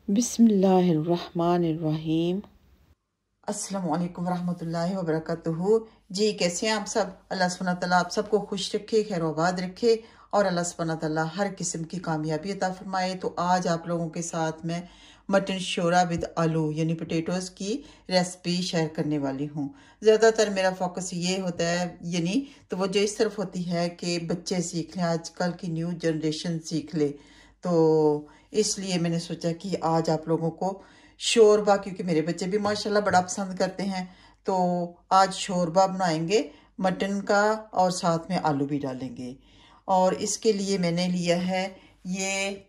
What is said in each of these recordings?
बिस्मिल्लाहिर्रहमानिर्रहीम। अस्सलामुअलैकुम रहमतुल्लाहि व बरकातुहू। जी, कैसे हैं आप सब? अल्लाह सुब्हानहू तआला आप सबको खुश रखे, खैर आबाद रखे और अल्लाह सुब्हानहू तआला हर किस्म की कामयाबी अता फरमाए। तो आज आप लोगों के साथ मैं मटन शोरा विद आलू यानी पोटैटोज़ की रेसिपी शेयर करने वाली हूँ। ज़्यादातर मेरा फोकस ये होता है यानी तो वो जो इस तरफ होती है कि बच्चे सीख लें, आजकल की न्यू जनरेशन सीख ले। तो इसलिए मैंने सोचा कि आज आप लोगों को शोरबा, क्योंकि मेरे बच्चे भी माशाल्लाह बड़ा पसंद करते हैं, तो आज शोरबा बनाएंगे मटन का और साथ में आलू भी डालेंगे। और इसके लिए मैंने लिया है ये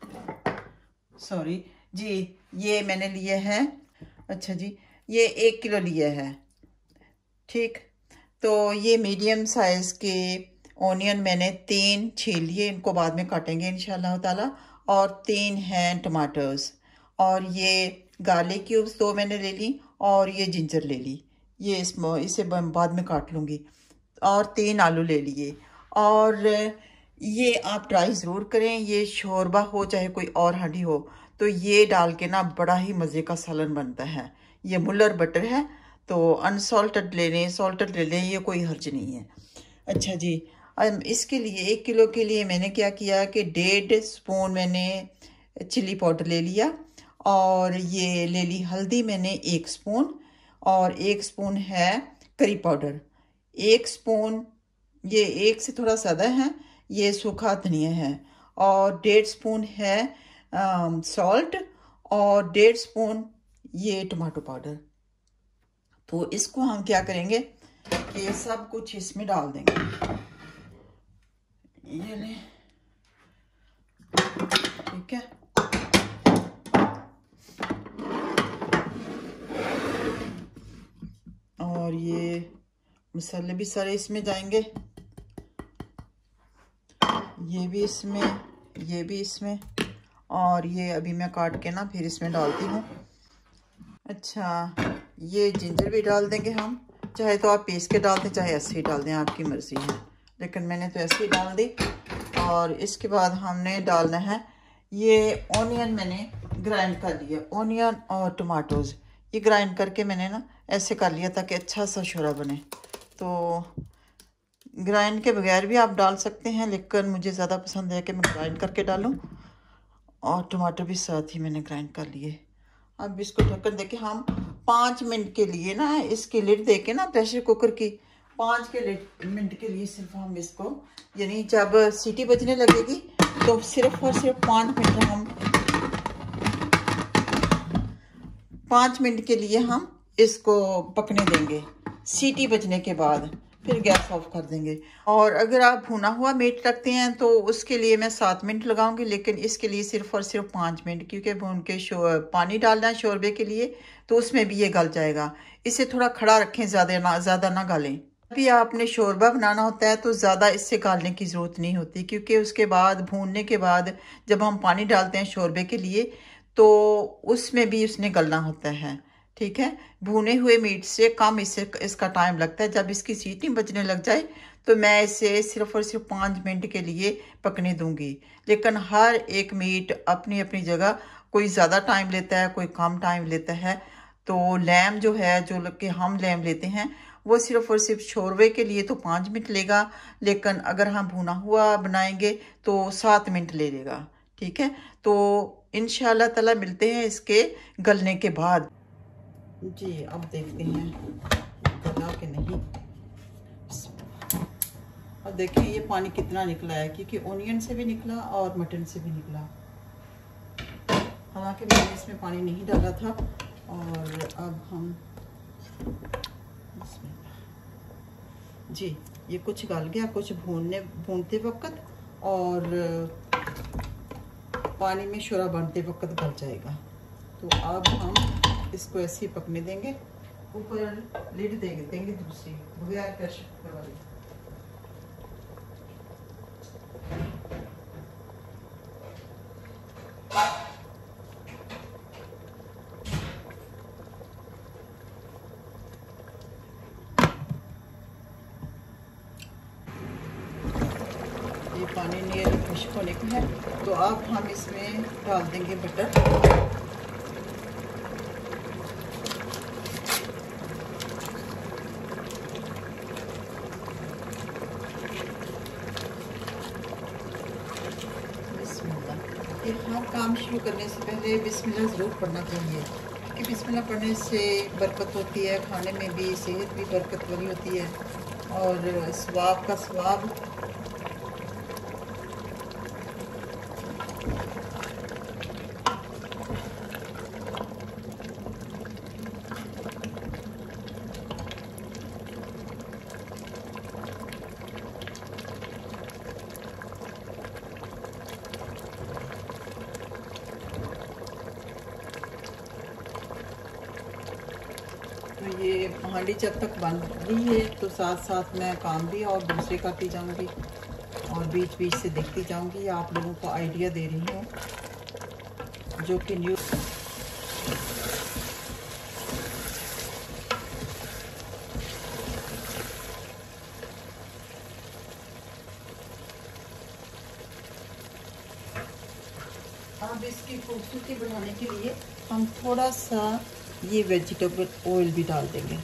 ये मैंने लिया है, अच्छा जी, ये 1 किलो लिया है। ठीक, तो ये मीडियम साइज़ के ऑनियन मैंने 3 छील लिए, इनको बाद में काटेंगे इंशाल्लाह ताला। और 3 हैं टमाटर्स, और ये गार्लिक क्यूब्स 2 मैंने ले ली, और ये जिंजर ले ली, ये इसे बाद में काट लूँगी। और 3 आलू ले लिए। और ये आप ट्राई ज़रूर करें, ये शोरबा हो चाहे कोई और हांडी हो, तो ये डाल के ना बड़ा ही मज़े का सालन बनता है। ये मुल्लर बटर है, तो अनसॉल्टेड ले लें, सॉल्टेड ले लें, ये कोई हर्ज नहीं है। अच्छा जी, इसके लिए 1 किलो के लिए मैंने क्या किया कि 1.5 स्पून मैंने चिली पाउडर ले लिया, और ये ले ली हल्दी मैंने 1 स्पून, और 1 स्पून है करी पाउडर, 1 स्पून, ये 1 से थोड़ा ज़्यादा है, ये सूखा धनिया है, और 1.5 स्पून है सॉल्ट, और 1.5 स्पून ये टमाटो पाउडर। तो इसको हम क्या करेंगे कि सब कुछ इसमें डाल देंगे। ये ले, ठीक है। और ये मसाले भी सारे इसमें जाएंगे, ये भी इसमें, ये भी इसमें, और ये अभी मैं काट के ना फिर इसमें डालती हूँ। अच्छा, ये जिंजर भी डाल देंगे हम, चाहे तो आप पीस के डाल दें, चाहे ऐसे ही डाल दें, आपकी मर्ज़ी है, लेकिन मैंने तो ऐसे ही डाल दी। और इसके बाद हमने डालना है ये ऑनियन, मैंने ग्राइंड कर लिया, ऑनियन और टमाटोज़ ये ग्राइंड करके मैंने ना ऐसे कर लिया ताकि अच्छा सा शोरा बने। तो ग्राइंड के बगैर भी आप डाल सकते हैं, लेकिन मुझे ज़्यादा पसंद है कि मैं ग्राइंड करके डालूं। और टमाटर भी साथ ही मैंने ग्राइंड कर लिए। अब इसको ढक्कन देके हम 5 मिनट के लिए ना, इसकी लिड देके ना प्रेशर कुकर की 5 मिनट के लिए सिर्फ हम इसको, यानी जब सीटी बजने लगेगी तो सिर्फ और सिर्फ 5 मिनट हम 5 मिनट के लिए हम इसको पकने देंगे। सीटी बजने के बाद फिर गैस ऑफ कर देंगे। और अगर आप भुना हुआ मीट रखते हैं तो उसके लिए मैं 7 मिनट लगाऊंगी, लेकिन इसके लिए सिर्फ और सिर्फ 5 मिनट, क्योंकि भून के पानी डालना है शोरबे के लिए, तो उसमें भी ये गल जाएगा। इसे थोड़ा खड़ा रखें, ज़्यादा ना गालें। अभी आपने शोरबा बनाना होता है तो ज़्यादा इससे गालने की ज़रूरत नहीं होती, क्योंकि उसके बाद भूनने के बाद जब हम पानी डालते हैं शोरबे के लिए तो उसमें भी उसने गलना होता है। ठीक है, भुने हुए मीट से कम इसका टाइम लगता है। जब इसकी सीटी बजने लग जाए तो मैं इसे सिर्फ और सिर्फ 5 मिनट के लिए पकने दूंगी। लेकिन हर एक मीट अपनी अपनी जगह, कोई ज़्यादा टाइम लेता है, कोई कम टाइम लेता है। तो लैम जो है, जो कि हम लैम लेते हैं, वो सिर्फ और सिर्फ शोरबे के लिए तो 5 मिनट लेगा, लेकिन अगर हम भुना हुआ बनाएंगे तो 7 मिनट ले लेगा। ठीक है, तो इंशाल्लाह ताला मिलते हैं इसके गलने के बाद। जी, अब देखते हैं गला के नहीं। अब देखें ये पानी कितना निकला है, क्योंकि ऑनियन से भी निकला और मटन से भी निकला। हालांकि मैंने इसमें पानी नहीं डाला था। और अब हम जी, ये कुछ गल गया, कुछ भूनते वक्त और पानी में शोरा बनते वक्त गल जाएगा। तो अब हम इसको ऐसे ही पकने देंगे, ऊपर लिड दे देंगे दूसरी, बगैर प्रेशर कुकर वाली। ये पानी नियर खुश्क होने का है, तो अब हम इसमें डाल देंगे बटर। काम शुरू करने से पहले बिस्मिल्लाह ज़रूर पढ़ना चाहिए, कि बिस्मिल्लाह पढ़ने से बरकत होती है, खाने में भी सेहत भी बरकत वाली होती है और सवाब का सवाब। तो ये हांडी जब तक बन रही है तो साथ साथ मैं काम भी और दूसरे करती जाऊंगी और बीच बीच से देखती जाऊंगी। आप लोगों को आइडिया दे रही हूँ जो कि न्यू। अब इसकी खूबसूरती बढ़ाने के लिए हम थोड़ा सा ये वेजिटेबल ऑयल भी डाल देंगे।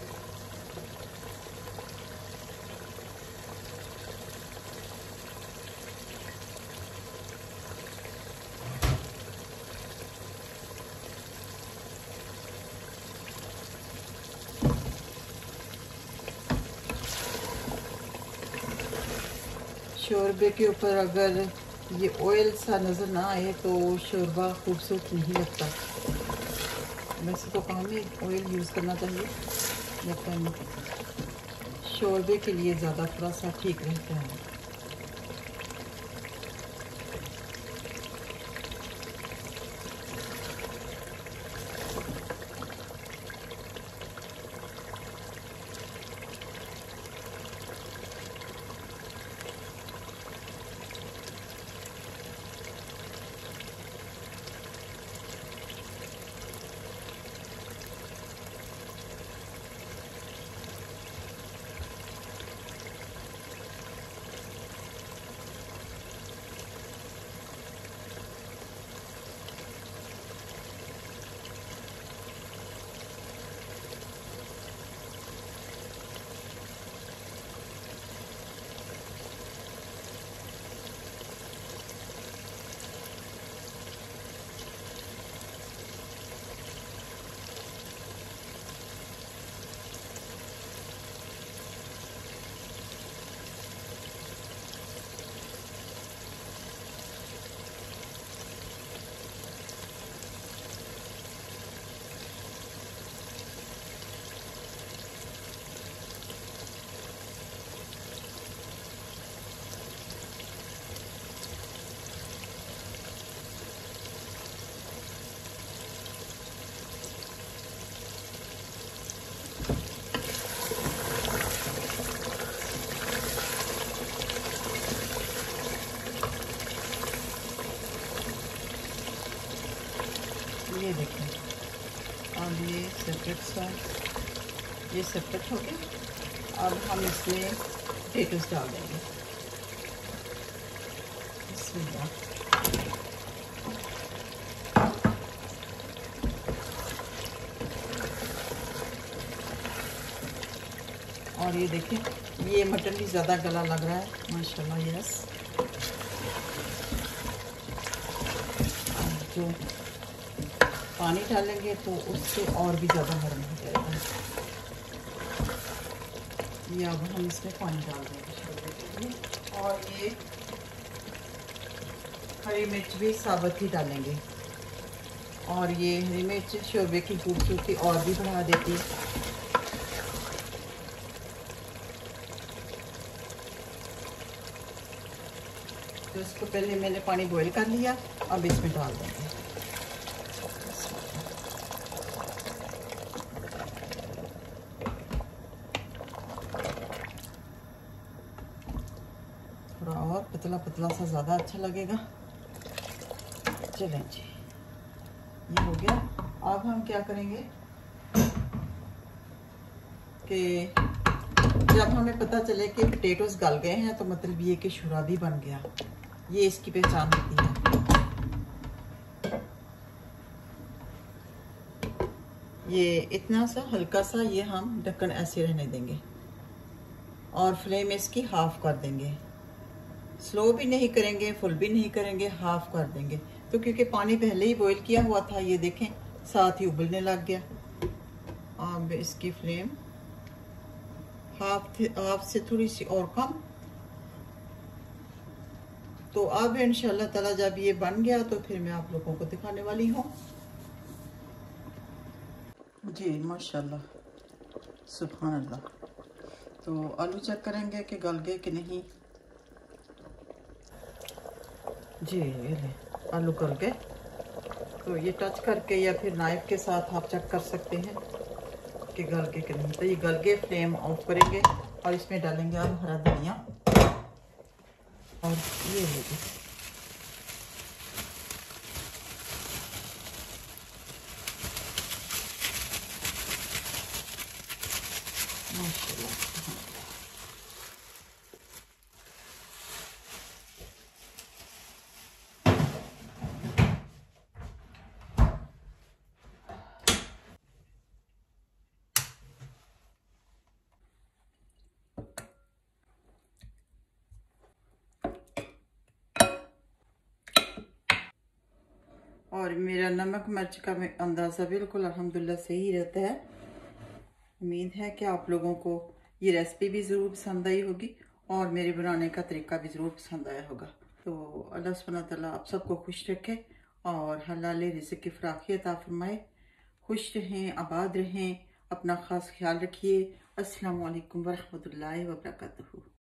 शोरबे के ऊपर अगर ये ऑयल सा नज़र ना आए तो शोरबा खूबसूरत नहीं लगता। वैसे तो काम में ऑयल यूज़ करना चाहिए, लेकिन शोरबे के लिए ज़्यादा थोड़ा सा ठीक रहता है। ये देखें, और ये सेपरेट सा, ये सेपरेट हो गया। अब हम इसमें पोटैटोस डाल देंगे। और ये देखें, ये मटन भी ज़्यादा गला लग रहा है माशाल्लाह। यस, जो पानी डालेंगे तो उससे और भी ज़्यादा नरम हो जाएगा। ये अब हम इसमें पानी डाल देंगे और ये हरी मिर्च भी साबुत ही डालेंगे। और ये हरी मिर्च शोरबे की खूबसूरती और भी बढ़ा देती है। तो इसको पहले मैंने पानी बॉईल कर लिया, अब इसमें डाल देंगे। थोड़ा और पतला पतला सा ज़्यादा अच्छा लगेगा। चलें जी, ये हो गया। अब हम क्या करेंगे कि जब हमें पता चले कि पोटैटोस गल गए हैं तो मतलब ये कि शूरा भी बन गया, ये इसकी पहचान होती है। ये इतना सा हल्का सा ये हम ढक्कन ऐसे रहने देंगे और फ्लेम इसकी हाफ कर देंगे। स्लो भी नहीं करेंगे, फुल भी नहीं करेंगे, हाफ कर देंगे। तो क्योंकि पानी पहले ही बॉईल किया हुआ था, ये देखें साथ ही उबलने लग गया। अब इसकी फ्लेम हाफ से थोड़ी सी और कम। तो अब इंशाल्लाह ताला जब ये बन गया तो फिर मैं आप लोगों को दिखाने वाली हूँ। जी माशाल्लाह, सुभान अल्लाह। तो आलू चेक करेंगे कि गल गए कि नहीं। जी ये ले, आलू गल गए। तो ये टच करके या फिर नाइफ के साथ आप चेक कर सकते हैं कि गल गए कि नहीं। तो ये गल गए, फ्लेम ऑफ करेंगे और इसमें डालेंगे अब हरा धनिया। और ये लेंगे माशाल्लाह। और मेरा नमक मिर्च का अंदाज़ा बिल्कुल अल्हम्दुलिल्लाह सही रहता है। उम्मीद है कि आप लोगों को ये रेसिपी भी ज़रूर पसंद आई होगी और मेरे बनाने का तरीका भी ज़रूर पसंद आया होगा। तो अल्लाह सुब्हानहू व तआला आप सबको खुश रखे और हलाल रिज़्क़ की फराखी अता फरमाए। खुश रहें, आबाद रहें, अपना ख़ास ख्याल रखिए। अस्सलामु अलैकुम वरहमतुल्लाहि वबरकातुहू।